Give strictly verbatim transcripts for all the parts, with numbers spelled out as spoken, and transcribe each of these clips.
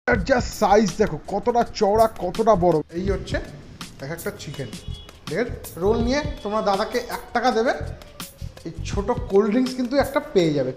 যা সাইজ দেখো কতটা চওড়া কতটা বড়। এই হচ্ছে এক একটা চিকেন। ঠিক আছে, রোল নিয়ে তোমরা দাদাকে এক টাকা দেবে, এই ছোট কোল্ড ড্রিঙ্কস কিন্তু একটা পেয়ে যাবে।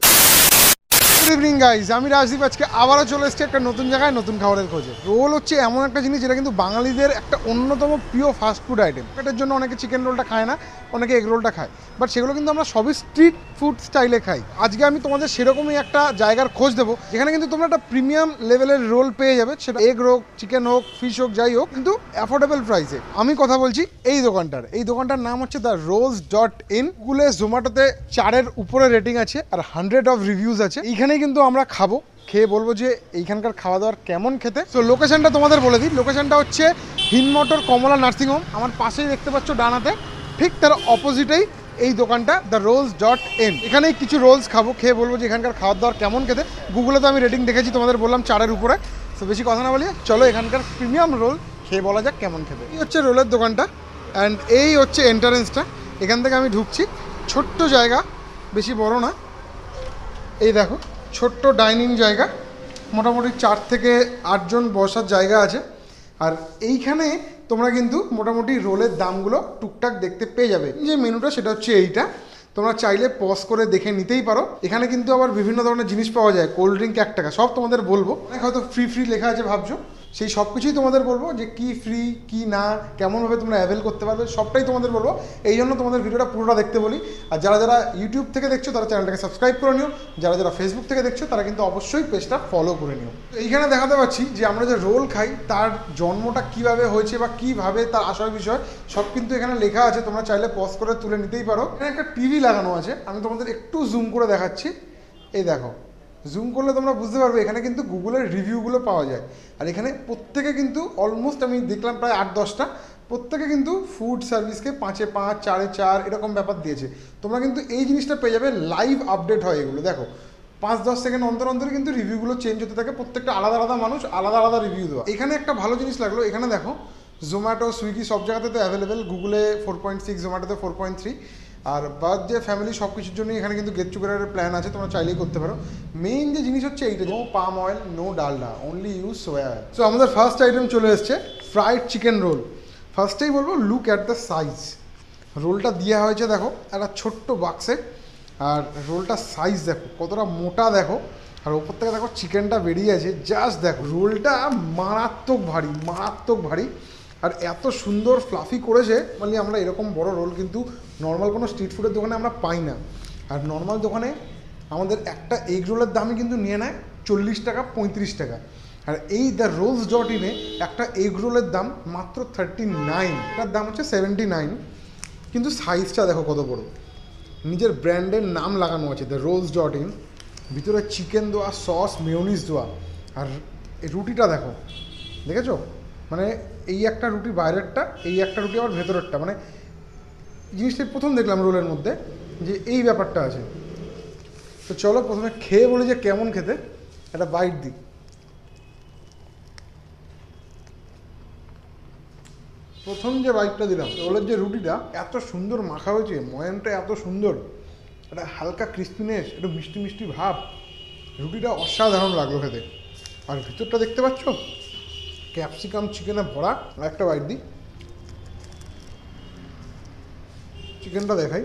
গুড ইভিনিং গাইজ, আমি রাজদীপ। আজকে আবারও চলে এসেছি একটা নতুন জায়গায় নতুন খাবারের খোঁজে। রোল হচ্ছে এমন একটা জিনিস যেটা কিন্তু বাঙালিদের একটা অন্যতম প্রিয় ফাস্ট ফুড আইটেম। এটার জন্য অনেকে চিকেন রোলটা খায় না, অনেকে এগ রোলটা খায়, বাট সেগুলো কিন্তু আমরা সবই স্ট্রিট ফুড স্টাইলে খাই। আজকে আমি তোমাদের সেরকমই একটা জায়গার খোঁজ দেবো যেখানে কিন্তু তোমরা একটা প্রিমিয়াম লেভেলের রোল পেয়ে যাবে, সেটা এগ হোক, চিকেন হোক, ফিশ হোক, যাই হোক, কিন্তু অ্যাফোর্ডেবল প্রাইসে। আমি কথা বলছি এই দোকানটার। এই দোকানটার নাম হচ্ছে দ্য রোলস ডট ইন। গুগলে, জোম্যাটোতে চারের উপরে রেটিং আছে আর হান্ড্রেড অফ রিভিউজ আছে। এইখানেই কিন্তু আমরা খাবো, খেয়ে বলবো যে এইখানকার খাওয়া দাওয়ার কেমন খেতে। তো লোকেশনটা তোমাদের বলে দিই। লোকেশনটা হচ্ছে হিনমোটর কমলা নার্সিংহোম। আমার পাশেই দেখতে পাচ্ছ ডানাতে, ঠিক তার অপোজিটেই এই দোকানটা দ্য রোলস ডট ইন। এখানেই কিছু রোলস খাবো, খেয়ে বলবো যে এখানকার খাওয়া দাওয়ার কেমন খেতে। গুগলে তো আমি রেটিং দেখেছি, তোমাদের বললাম চারের উপরে। তো বেশি কথা না বলি, চলো এখানকার প্রিমিয়াম রোল খেয়ে বলা যাক কেমন খেতে। এই হচ্ছে রোলের দোকানটা অ্যান্ড এই হচ্ছে এন্ট্রান্সটা। এখান থেকে আমি ঢুকছি। ছোট্ট জায়গা, বেশি বড় না। এই দেখো ছোট্ট ডাইনিং জায়গা, মোটামুটি চার থেকে আটজন বসার জায়গা আছে। আর এইখানে তোমরা কিন্তু মোটামুটি রোলের দামগুলো টুকটাক দেখতে পেয়ে যাবে। যে মেনুটা সেটা হচ্ছে এইটা, তোমরা চাইলে পজ করে দেখে নিতেই পারো। এখানে কিন্তু আবার বিভিন্ন ধরনের জিনিস পাওয়া যায়। কোল্ড ড্রিঙ্ক এক টাকা, সব তোমাদের বলবো। অনেক হয়তো ফ্রি ফ্রি লেখা আছে ভাবছো, সেই সব কিছুই তোমাদের বলবো যে কি ফ্রি কি না, কেমনভাবে তোমরা অ্যাভেল করতে পারবে, সবটাই তোমাদের বলবো। এই জন্য তোমাদের ভিডিওটা পুরোটা দেখতে বলি। আর যারা যারা ইউটিউব থেকে দেখছো তারা চ্যানেলটাকে সাবস্ক্রাইব করে নিও, যারা যারা ফেসবুক থেকে দেখছো তারা কিন্তু অবশ্যই পেজটা ফলো করে নিও। এইখানে দেখাতে পাচ্ছি যে আমরা যে রোল খাই তার জন্মটা কিভাবে হয়েছে বা কিভাবে তার আসার বিষয় সব কিন্তু এখানে লেখা আছে। তোমরা চাইলে পজ করে তুলে নিতেই পারো। এখানে একটা টিভি লাগানো আছে, আমি তোমাদের একটু জুম করে দেখাচ্ছি। এই দেখো, জুম করলে তোমরা বুঝতে পারবে এখানে কিন্তু গুগলের রিভিউগুলো পাওয়া যায়। আর এখানে প্রত্যেকে কিন্তু অলমোস্ট আমি দেখলাম প্রায় আট দশটা, প্রত্যেকে কিন্তু ফুড সার্ভিসকে পাঁচে পাঁচ, চারে চার এরকম ব্যাপার দিয়েছে। তোমরা কিন্তু এই জিনিসটা পেয়ে যাবে, লাইভ আপডেট হয় এগুলো। দেখো পাঁচ দশ সেকেন্ড অন্তর অন্তর কিন্তু রিভিউগুলো চেঞ্জ হতে থাকে, প্রত্যেকটা আলাদা আলাদা মানুষ আলাদা আলাদা রিভিউ দেওয়া। এখানে একটা ভালো জিনিস লাগলো, এখানে দেখো জোম্যাটো, সুইগি সব জায়গাতে তো অ্যাভেলেবেল। গুগলে ফোর পয়েন্ট সিক্স, জোম্যাটোতে ফোর পয়েন্ট থ্রি। আর বার্থডে, ফ্যামিলি সব কিছুর জন্যই এখানে কিন্তু গেট টুগেদারের প্ল্যান আছে, তোমরা চাইলেই করতে পারো। মেইন যে জিনিস হচ্ছে এইটা, no palm oil, no Dalda, only use soya oil. So আমাদের ফার্স্ট আইটেম চলে এসছে, ফ্রাইড চিকেন রোল। ফার্স্টেই বলবো লুক অ্যাট দ্য সাইজ। রোলটা দেওয়া হয়েছে দেখো একটা ছোট্ট বাক্সে, আর রোলটার সাইজ দেখো কতটা মোটা দেখো। আর ওপর থেকে দেখো চিকেনটা বেরিয়ে আছে, জাস্ট দেখো। রোলটা মারাত্মক ভারী, মারাত্মক ভারী। আর এত সুন্দর ফ্লাফি করেছে, মানে আমরা এরকম বড় রোল কিন্তু নর্মাল কোনো স্ট্রিট ফুডের দোকানে আমরা পাই না। আর নর্মাল দোকানে আমাদের একটা এগ রোলের দামই কিন্তু নিয়ে নেয় চল্লিশ টাকা, পঁয়ত্রিশ টাকা। আর এই দ্য রোলস ডট ইনে একটা এগ রোলের দাম মাত্র থার্টি নাইন, এটার দাম হচ্ছে সেভেন্টি নাইন। কিন্তু সাইজটা দেখো কত বড়, নিজের ব্র্যান্ডের নাম লাগানো আছে দ্য রোলস ডট ইন। ভিতরে চিকেন দেওয়া, সস, মেয়োনিজ দেওয়া। আর এই রুটিটা দেখো, দেখেছো? মানে এই একটা রুটি বাইরেরটা, এই একটা রুটি আবার ভেতরেরটা। মানে জিনিসটা প্রথম দেখলাম রোলের মধ্যে যে এই ব্যাপারটা আছে। তো চলো প্রথমে খেয়ে বলি যে কেমন খেতে। একটা বাইট দিই। প্রথম যে বাইটটা দিলাম, রোলের যে রুটিটা এত সুন্দর মাখা হয়েছে, ময়ানটা এত সুন্দর, একটা হালকা ক্রিস্পিনেস, একটু মিষ্টি মিষ্টি ভাব। রুটিটা অসাধারণ লাগলো খেতে। আর ভিতরটা দেখতে পাচ্ছ, ক্যাপসিকাম চিকেনে ভরা। আর একটা বাইট দিই, চিকেনটা দেখাই।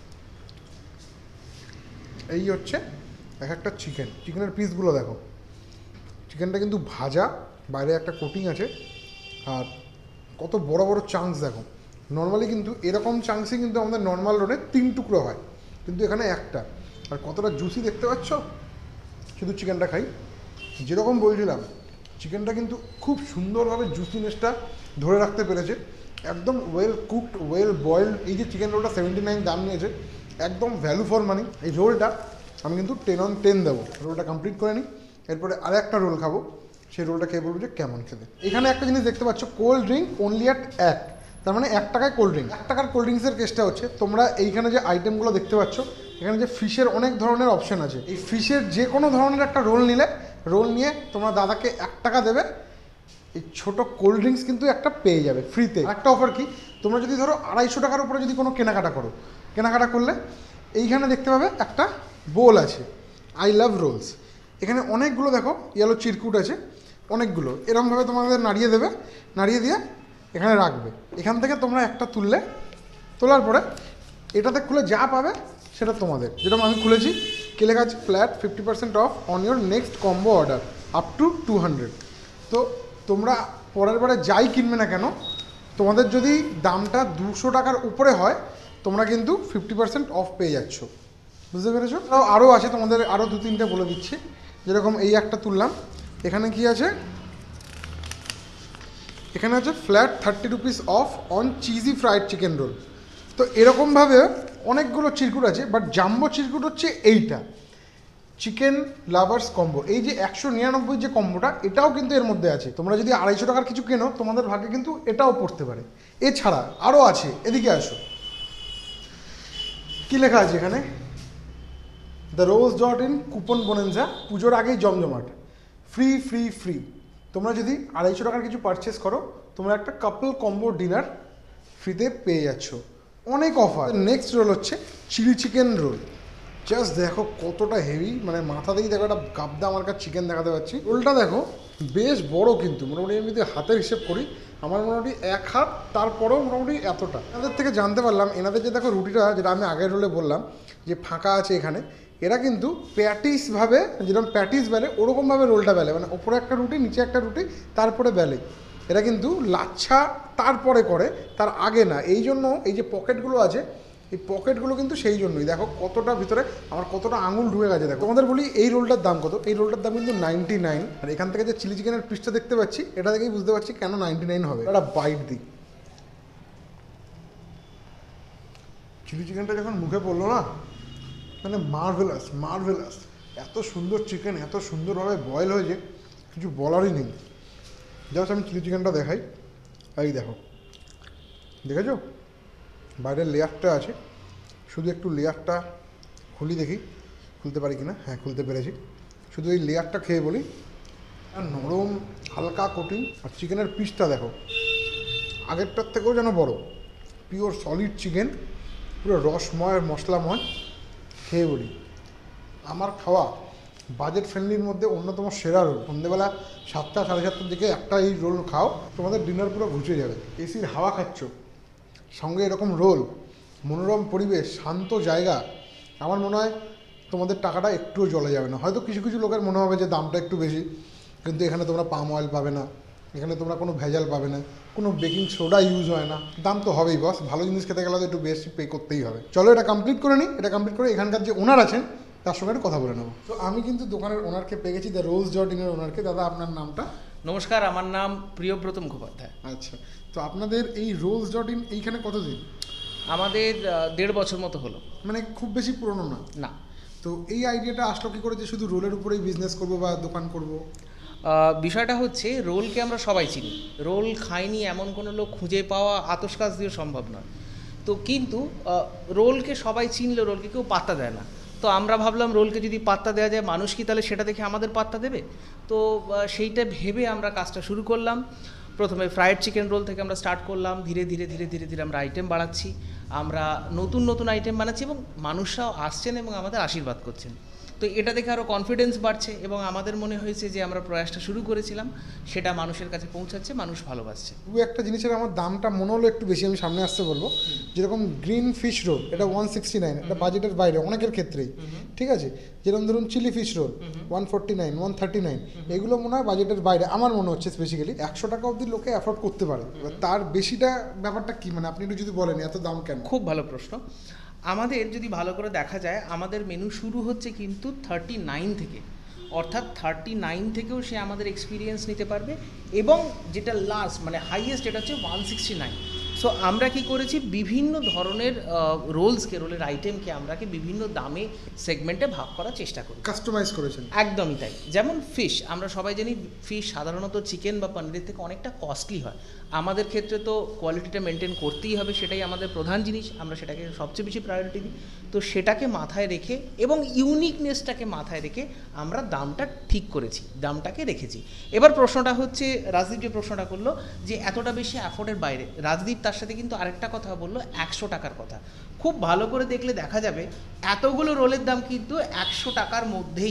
এই হচ্ছে এক একটা চিকেন, চিকেনের পিসগুলো দেখো। চিকেনটা কিন্তু ভাজা, বাইরে একটা কোটিং আছে। আর কত বড় বড় চাংস দেখো। নর্মালি কিন্তু এরকম চাংসই কিন্তু আমাদের নর্মাল রোডে তিন টুকরো হয়, কিন্তু এখানে একটা। আর কতটা জুসি দেখতে পাচ্ছ। শুধু চিকেনটা খাই, যেরকম বলছিলাম চিকেনটা কিন্তু খুব সুন্দরভাবে জুসিনেসটা ধরে রাখতে পেরেছে। একদম ওয়েল কুকড, ওয়েল বয়েলড। এই যে চিকেন রোলটা সেভেন্টি নাইন দাম নিয়েছে, একদম ভ্যালু ফর মানি। এই রোলটা আমি কিন্তু টেন অন টেন দেবো। রোলটা কমপ্লিট করে নিই, এরপরে আর একটা রোল খাবো, সেই রোলটা খেয়ে বলবো যে কেমন খেতে। এখানে একটা জিনিস দেখতে পাচ্ছ, কোল্ড ড্রিঙ্ক অনলি অ্যাট এক, তার মানে এক টাকায় কোল্ড ড্রিঙ্ক। এক টাকার কোল্ড ড্রিঙ্কসের কেসটা হচ্ছে, তোমরা এইখানে যে আইটেমগুলো দেখতে পাচ্ছ, এখানে যে ফিশের অনেক ধরনের অপশান আছে। এই ফিশের যে কোনো ধরনের একটা রোল নিলে, রোল নিয়ে তোমরা দাদাকে এক টাকা দেবে, এই ছোটো কোল্ড ড্রিঙ্কস কিন্তু একটা পেয়ে যাবে ফ্রিতে। একটা অফার কি, তোমরা যদি ধরো আড়াইশো টাকার উপরে যদি কোনো কেনাকাটা করো, কেনাকাটা করলে এইখানে দেখতে পাবে একটা বোল আছে, আই লাভ রোলস। এখানে অনেকগুলো দেখো ইয়েলো চিরকুট আছে। অনেকগুলো এরকমভাবে তোমাদের নাড়িয়ে দেবে, নাড়িয়ে দিয়ে এখানে রাখবে। এখান থেকে তোমরা একটা তুললে, তোলার পরে এটাতে খুলে যা পাবে সেটা তোমাদের। যেরকম আমি খুলেছি, কি লেখা আছে, flat fifty percent off on your next combo order up to two hundred. তো তোমরা পরের বারে যাই কিনবে না কেন, তোমাদের যদি দামটা দুশো টাকার উপরে হয় তোমরা কিন্তু ফিফটি পার্সেন্ট অফ পেয়ে যাচ্ছ, বুঝতে পেরেছো? আরও আছে, তোমাদের আরও দু তিনটে বলে দিচ্ছি। যেরকম এই একটা তুললাম, এখানে কি আছে, এখানে আছে flat thirty rupees off on cheesy fried chicken roll. তো এরকমভাবে অনেকগুলো চিরকুট আছে, বাট জাম্বো চিরকুট হচ্ছে এইটা, চিকেন লাভার্স কম্বো। এই যে একশো নিরানব্বই যে কম্বোটা, এটাও কিন্তু এর মধ্যে আছে। তোমরা যদি আড়াইশো টাকার কিছু কেনো, তোমাদের ভাগ্যে কিন্তু এটাও পড়তে পারে। এছাড়া আরও আছে, এদিকে আসো, কি লেখা আছে এখানে, the rose dot in coupon bonanza, পুজোর আগেই জমজমাট, ফ্রি ফ্রি ফ্রি। তোমরা যদি আড়াইশো টাকার কিছু পারচেস করো, তোমরা একটা কাপল কম্বো ডিনার ফ্রিতে পেয়ে যাচ্ছ। অনেক অফার। নেক্সট রোল হচ্ছে চিলি চিকেন রোল। জাস্ট দেখো কতটা হেভি, মানে মাথা দিয়ে দেখো একটা গাবদা আমার কাছে চিকেন দেখাতে পাচ্ছি। রোলটা দেখো বেশ বড়, কিন্তু মোটামুটি আমি যদি হাতের হিসেব করি, আমার মোটামুটি এক হাত, তারপরেও মোটামুটি এতটা। এনাদের থেকে জানতে পারলাম, এনাদের যে দেখো রুটিটা, যেটা আমি আগের রোলে বললাম যে ফাঁকা আছে এখানে, এরা কিন্তু প্যাটিসভাবে, যেরকম প্যাটিস বেলে ওরকমভাবে রোলটা বেলে, মানে ওপরে একটা রুটি, নিচে একটা রুটি, তারপরে বেলে। এরা কিন্তু লাচ্ছা তারপরে করে, তার আগে না। এই জন্য এই যে পকেটগুলো আছে, এই পকেটগুলো কিন্তু সেই জন্যই। দেখো কতটা ভিতরে আমার কতটা আঙুল ঢুকে গেছে। দেখো তোমাদের বলি এই রোলটার দাম কত। এই রোলটার দাম কিন্তু নাইনটি নাইন। আর এখান থেকে যে চিলি চিকেনের পিসটা দেখতে পাচ্ছি, এটা থেকেই বুঝতে পারছি কেন নাইনটি নাইন হবে। একটা বাইট দিই, চিলি চিকেনটা যখন মুখে পড়লো না, মানে মার্ভেলাস মার্ভেলাস, এত সুন্দর চিকেন, এত সুন্দরভাবে বয়েল হয়েছে, কিছু বলারই নেই। জাস্ট আমি চিলি চিকেনটা দেখাই, এই দেখো, দেখেছো বাইরের লেয়ারটা আছে, শুধু একটু লেয়ারটা খুলি দেখি, খুলতে পারি কি না। হ্যাঁ, খুলতে পেরেছি। শুধু এই লেয়ারটা খেয়ে বলি, আর নরম হালকা কোটিং। আর চিকেনের পিসটা দেখো, আগেরটার থেকেও যেন বড়, পিওর সলিড চিকেন, পুরো রসময় মশলাময়। খেয়ে বলি, আমার খাওয়া বাজেট ফ্রেন্ডলির মধ্যে অন্যতম সেরা রোল। সন্ধ্যেবেলা সাতটা সাড়ে সাতটার দিকে একটা এই রোল খাও, তোমাদের ডিনার পুরো ঘুচে যাবে। এসির হাওয়া খাচ্ছ, সঙ্গে এরকম রোল, মনোরম পরিবেশ, শান্ত জায়গা। আমার মনে হয় তোমাদের টাকাটা একটুও জলে যাবে না। হয়তো কিছু কিছু লোকের মনে হবে যে দামটা একটু বেশি, কিন্তু এখানে তোমরা পাম অয়েল পাবে না, এখানে তোমরা কোনো ভেজাল পাবে না, কোনো বেকিং সোডা ইউজ হয় না। দাম তো হবেই বস, ভালো জিনিস খেতে গেলে তো একটু বেশি পে করতেই হবে। চলো এটা কমপ্লিট করে নিই। এটা কমপ্লিট করে এখানকার যে ওনার আছেন তার সঙ্গে একটু কথা বলে নেবো। তো আমি কিন্তু দোকানের ওনারকে পেয়ে গেছি, দ্য রোজ ডট ইনের ওনারকে। দাদা, আপনার নামটা? নমস্কার, আমার নাম প্রিয়ব্রত মুখোপাধ্যায়। আচ্ছা, তো আপনাদের এই রোজ ডট ইন এইখানে কতদিন? আমাদের দেড় বছর মতো হলো। মানে খুব বেশি পুরনো না? না। তো এই আইডিয়াটা আসলো কি করে যে শুধু রোলের উপরেই বিজনেস করব বা দোকান করব? বিষয়টা হচ্ছে, রোলকে আমরা সবাই চিনি, রোল খাইনি এমন কোনো লোক খুঁজে পাওয়া আতশকাজ দিয়ে সম্ভব নয়। তো কিন্তু রোলকে সবাই চিনলে রোলকে কেউ পাত্তা দেয় না। তো আমরা ভাবলাম রোলকে যদি পাত্তা দেওয়া যায়, মানুষ কি তাহলে সেটা দেখে আমাদের পাত্তা দেবে? তো সেইটা ভেবে আমরা কাজটা শুরু করলাম। প্রথমে ফ্রাইড চিকেন রোল থেকে আমরা স্টার্ট করলাম, ধীরে ধীরে ধীরে ধীরে ধীরে আমরা আইটেম বাড়াচ্ছি, আমরা নতুন নতুন আইটেম বানাচ্ছি এবং মানুষরাও আসছেন এবং আমাদের আশীর্বাদ করছেন। তো এটা দেখে আরও কনফিডেন্স বাড়ছে এবং আমাদের মনে হয়েছে যে আমরা প্রয়াসটা শুরু করেছিলাম সেটা মানুষের কাছে পৌঁছাচ্ছে, মানুষ ভালোবাসছে। দু একটা জিনিসের আমার দামটা মনে হলো একটু বেশি, আমি সামনে আসতে বলবো। যেরকম গ্রিন ফিশ রোল, এটা ওয়ান সিক্সটি নাইন, এটা বাজেটের বাইরে অনেকের ক্ষেত্রেই, ঠিক আছে। যেরকম ধরুন chilli fish roll one forty nine, one thirty nine, এগুলো মনে হয় বাজেটের বাইরে আমার মনে হচ্ছে। স্পেসিক্যালি একশো টাকা অবধি লোকে অ্যাফোর্ড করতে পারে, তার বেশিটা ব্যাপারটা কি, মানে আপনি একটু যদি বলেন এত দাম কেন? খুব ভালো প্রশ্ন। আমাদের যদি ভালো করে দেখা যায়, আমাদের মেনু শুরু হচ্ছে কিন্তু থার্টি নাইন থেকে, অর্থাৎ থার্টি নাইন থেকেও সে আমাদের এক্সপিরিয়েন্স নিতে পারবে। এবং যেটা লাস্ট মানে হাইয়েস্ট, এটা হচ্ছে ওয়ান সিক্সটি নাইন। সো আমরা কি করেছি, বিভিন্ন ধরনের রোলসকে, রোলের আইটেমকে আমরা কি বিভিন্ন দামে সেগমেন্টে ভাগ করার চেষ্টা করি, কাস্টমাইজ করেছেন। একদমই তাই। যেমন ফিশ, আমরা সবাই জানি ফিশ সাধারণত চিকেন বা পনিরের থেকে অনেকটা কস্টলি হয়। আমাদের ক্ষেত্রে তো কোয়ালিটিটা মেনটেন করতেই হবে, সেটাই আমাদের প্রধান জিনিস, আমরা সেটাকে সবচেয়ে বেশি প্রায়োরিটি দিই। তো সেটাকে মাথায় রেখে এবং ইউনিকনেসটাকে মাথায় রেখে আমরা দামটা ঠিক করেছি, দামটাকে রেখেছি। এবার প্রশ্নটা হচ্ছে, রাজদীপ যে প্রশ্নটা করলো যে এতটা বেশি অ্যাফোর্ডের বাইরে, রাজদীপ তার সাথে কিন্তু আরেকটা কথা বললো, একশো টাকার কথা। খুব ভালো করে দেখলে দেখা যাবে এতগুলো রোলের দাম কিন্তু একশো টাকার মধ্যেই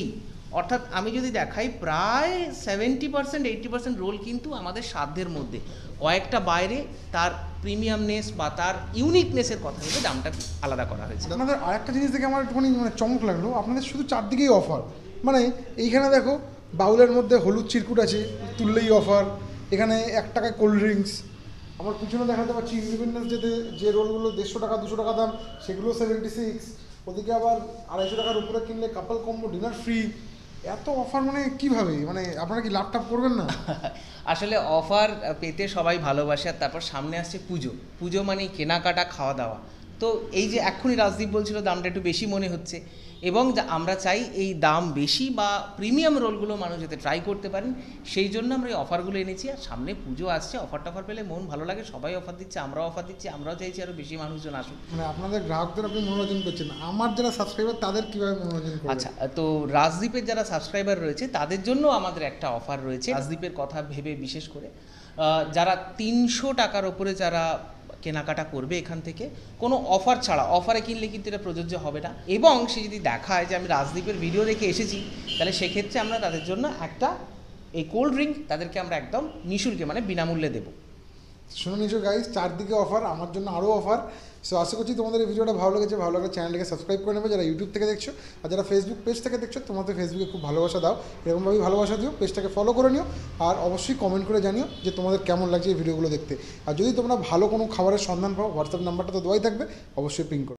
অর্থাৎ আমি যদি দেখাই প্রায় seventy percent eighty percent roll কিন্তু আমাদের সাধ্যের মধ্যে, কয়েকটা বাইরে তার প্রিমিয়ামনেস বা তার ইউনিকনেসের কথা ভেবে দামটা আলাদা করা হয়েছে। আপনাদের আরেকটা জিনিস দেখে আমার একটুখানি মানে চমক লাগলো, আপনাদের শুধু চারদিকেই অফার, মানে এইখানে দেখো বাউলের মধ্যে হলুদ চিরকুট আছে, তুললেই অফার, এখানে এক টাকায় কোল্ড ড্রিঙ্কস, আমার পিছনে দেখাতে পাচ্ছি ইন্ডিপেন্ডেন্স ডেতে যে রোলগুলো দেড়শো টাকা দুশো টাকা দাম সেগুলো সেভেন্টি সিক্স, ওদিকে আবার আড়াইশো টাকার উপরে কিনলে কাপল কম্বো ডিনার ফ্রি। এত অফার মানে কীভাবে, মানে আপনারা কি ল্যাপটপ করবেন না? আসলে অফার পেতে সবাই ভালোবাসে, আর তারপর সামনে আসছে পুজো, পুজো মানে কেনাকাটা খাওয়া দাওয়া। তো এই যে এক্ষুনি রাজদীপ বলছিল দামটা একটু বেশি মনে হচ্ছে, এবং আমরা চাই এই দাম বেশি বা প্রিমিয়াম রোলগুলো মানুষ যাতে ট্রাই করতে পারেন, সেই জন্য আমরা এই অফারগুলো এনেছি। আর সামনে পুজো আসছে, অফার টফার পেলে মন ভালো লাগে, সবাই অফার দিচ্ছে, আমরাও অফার দিচ্ছি, আমরাও চাইছি আরও বেশি মানুষজন আসুন। মানে আপনাদের গ্রাহকদের আপনি মনোরঞ্জন করছেন, আমার যারা সাবস্ক্রাইবার তাদের কীভাবে মনোরঞ্জন করবেন? আচ্ছা, তো রাজদীপের যারা সাবস্ক্রাইবার রয়েছে তাদের জন্য আমাদের একটা অফার রয়েছে, রাজদীপের কথা ভেবে বিশেষ করে যারা তিনশো টাকার ওপরে যারা কেনাকাটা করবে এখান থেকে কোনো অফার ছাড়া, অফারে কিনলে কিন্তু এটা প্রযোজ্য হবে না, এবং সে যদি দেখায় যে আমি রাজদীপের ভিডিও দেখে এসেছি, তাহলে সেক্ষেত্রে আমরা তাদের জন্য একটা এই কোল্ড ড্রিঙ্ক তাদেরকে আমরা একদম নিঃশুল্কে মানে বিনামূল্যে দেবো। শুনে নিচ্ছ গাইজ, চারদিকে অফার, আমার জন্য আরও অফার। সো আশা করছি তোমাদের এই ভিডিওটা ভালো লেগেছে, ভালো লাগলে চ্যানেলটাকে সাবস্ক্রাইব করে নেবে যারা ইউটিউব থেকে দেখছো, আর যারা ফেসবুক পেজ থেকে দেখছো তোমাদের ফেসবুকে খুব ভালোবাসা দাও, এরকমভাবেই ভালোবাসা দিও, পেজটাকে ফলো করে নিও, আর অবশ্যই কমেন্ট করে জানিও যে তোমাদের কেমন লাগছে এই ভিডিওগুলো দেখতে। আর যদি তোমরা ভালো কোনো খাবারের সন্ধান পাও, হোয়াটসঅ্যাপ নাম্বারটা তো দেওয়াই থাকবে, অবশ্যই পিং করো।